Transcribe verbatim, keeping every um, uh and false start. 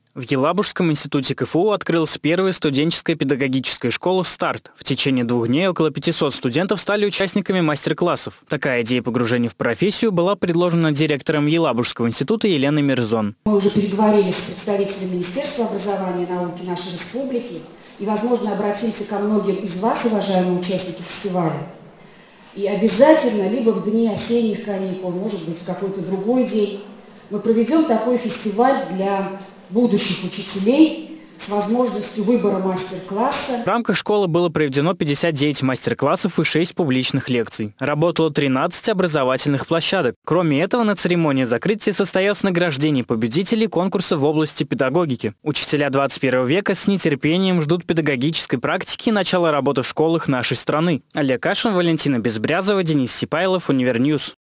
В Елабужском институте ка эф у открылась первая студенческая педагогическая школа «Старт». В течение двух дней около пятисот студентов стали участниками мастер-классов. Такая идея погружения в профессию была предложена директором Елабужского института Еленой Мирзон. Мы уже переговорили с представителями Министерства образования и науки нашей республики и, возможно, обратимся ко многим из вас, уважаемые участники фестиваля. И обязательно, либо в дни осенних каникул, может быть, в какой-то другой день, мы проведем такой фестиваль для будущих учителей с возможностью выбора мастер-класса. В рамках школы было проведено пятьдесят девять мастер-классов и шесть публичных лекций. Работало тринадцать образовательных площадок. Кроме этого, на церемонии закрытия состоялось награждение победителей конкурса в области педагогики. Учителя двадцать первого века с нетерпением ждут педагогической практики и начала работы в школах нашей страны. Олег Кашин, Валентина Безбрязова, Денис Сипайлов, Универньюз.